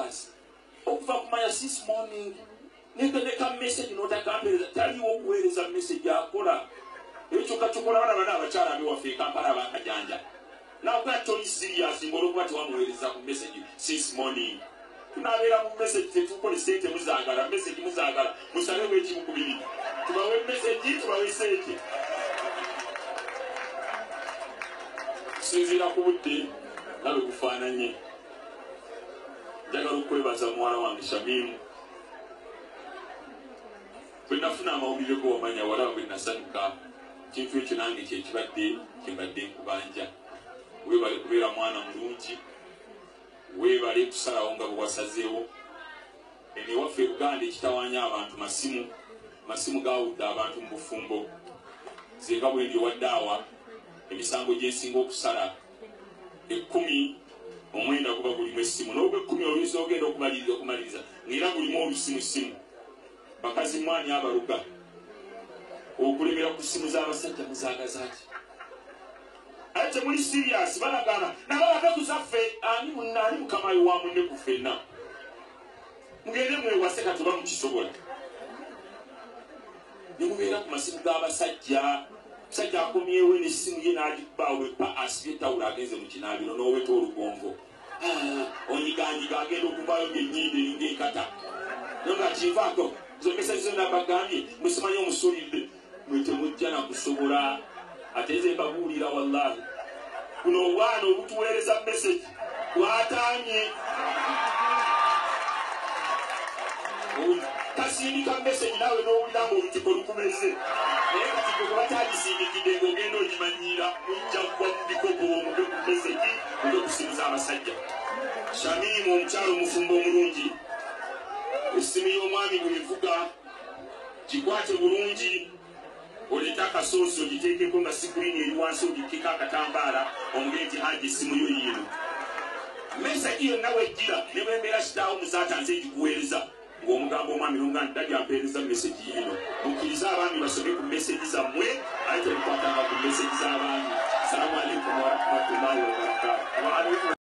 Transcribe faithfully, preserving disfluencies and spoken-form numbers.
serious. Okuva kumanya this morning nekaneka message notakampereza taliwo okuweereza message akola ekyo kachokola bana bana abakyala abiwaffe Kampala abakajanja nakuba toli serious ng'olwokuba tewamuweereza ku message this morning. Tunabeera mu message tetukolesa ente muzaagala message muzaagala musabewo ekimu ku bibiri tubawe message tubawe sente sinzira ku budde nabe kufaananye. Njagala okwebaza muwala wange Shamimu bwe nafuna amawulire go wamanya wala bwe nasanyuka kintu ekyo nange kyekibadde kimbadde nkubanja. Weebale kubeera mwana mulungi, weebale kusalawo nga bwe wasazeewo. Eno ewaffe Uganda ekitawaanya abantu masimu masimu gaawudde abantu mu bufumbo. Nze nga bwe ndi waddaawa emisango gyensinga okusala ekkumi omwenda guba gulimu essimu n'ogw'ekkumi oluusi ogenda okumaliriza okumaliriza ng'era gulimu olusimusimu. Bakazi mwani abaluga okulemera ku ssimu z'abasajja muzaagaza ki? Ate temuli serious balagana nabalaga kuzaffe ani munna ali mukamayo wa munne ku ffenna mugende mwewase katuba mukisobola ne mubeera ku masimu g'abasajja. Musajja akomyewo n'essimu ye n'agikubbaawo epa asibye ettawulo agenze mu kinaabiro n'oweta olugongo onyiganyiga agenda okuvaayo ng'ennyindo eringa enkata no nga kivaako zokesa zo nabagambye musimanyi omusulidde mwe temujja nakusobola. Ate nze mbabuulira wallahi kuno obwana obutuweereza message bwataanye tasindika message naawe n'owulira ng'olutiko lukumeze naye kati gwe batagisindikidde ng'ogenda ogimanyiira mujja kuba mu bikopo omuge ku message muge kusimuza abasajja. Shamimu omukyalo omufumbo omulungi essimu y'omwami bwebivuga gikwate bulungi oleta akasoosi ogiteekeko nga sikurini eri wansi ogikeko akatambaala omugee nti haji essimu yo yiino. Message yonna wejjira ne bwembeera kitaawo muzaatanze egikuweereza ng'omugambo omwami nonga ntali ampeereza message yiino. Mukkirize abaami basome ku message zammwe ate tebikwatanga ku message z'abaami. Salaamu aleikum warahmatullahi wabarakatuh.